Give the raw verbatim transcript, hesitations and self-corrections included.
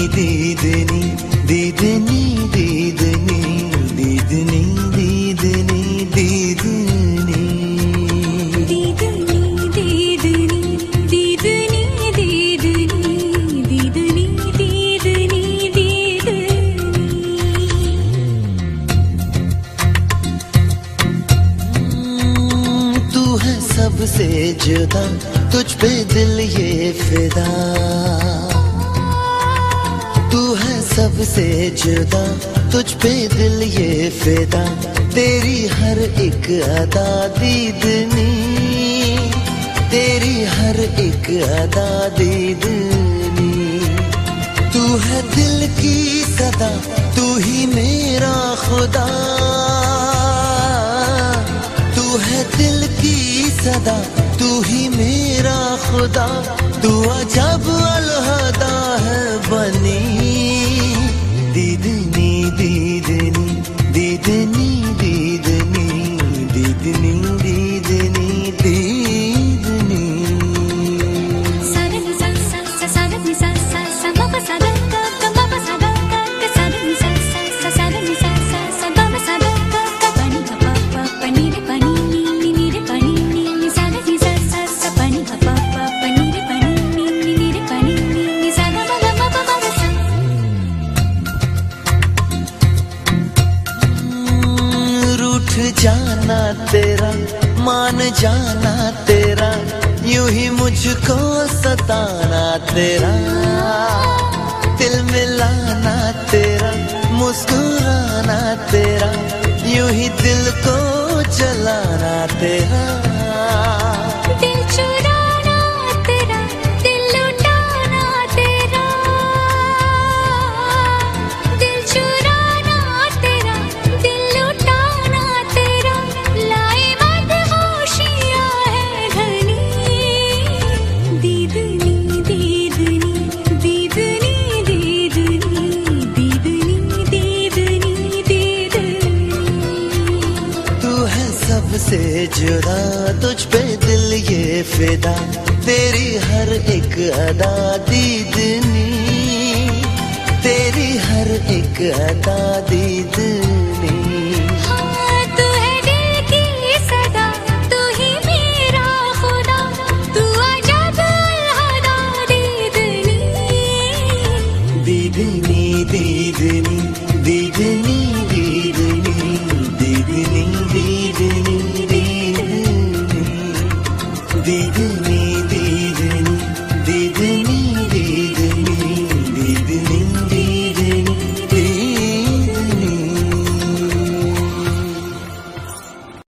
दीदनी दीदनी दीदनी दीदनी दीदनी दीदनी सबसे जुदा तुझ पे दिल ये फिदा, तू है सबसे जुदा तुझ पे दिल ये फिदा, तेरी हर एक अदा दीदनी, तेरी हर एक अदा दीदनी। तू है दिल की सदा, तू ही मेरा खुदा, तू है दिल की सदा, तू ही मेरा खुदा, तू अजब अलहदा है बनी। दीदनी दीदनी दीदनी दीदनी दीदनी दीदनी दीदनी। सादनी सा सा सा सादनी सा सा सा बाबा सादा का का बाबा सादा का का सादनी सा सा सा सादनी सा सा सा बाबा सादा का का पानी का पापा पानी रे पानी नी नी नी रे पानी नी नी सादनी सा सा सा पानी का पापा पानी रे पानी नी नी नी रे पानी नी नी सादा बाबा बाबा बाबा सा। रूठ जाना तेरा, मान जाना तेरा, यूं ही मुझको सताना तेरा, दिल मिलाना तेरा, मुस्कुराना तेरा, यूं ही दिल को जलाना तेरा। दिल चुराना तेरा, दिल लुटाना तेरा, दिल चुराना तेरा, दिल लुटाना तेरा, लाए मदहोशियां है घनी। दीदनी दीदनी दीदनी दीदनी दीदनी दीदनी दीदनी। तू है सबसे जुदा तुझ पे दिल ये फिदा, तेरी हर एक अदा दीदनी, तेरी हर एक अदा दी